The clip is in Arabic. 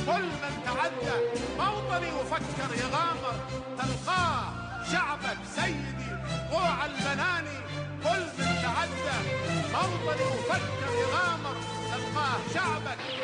كل من تعدى موطني وفكر يغامر تلقاه شعبك سيدي ضوع البناني. كل من تعدى موطني وفكر يغامر تلقاه شعبك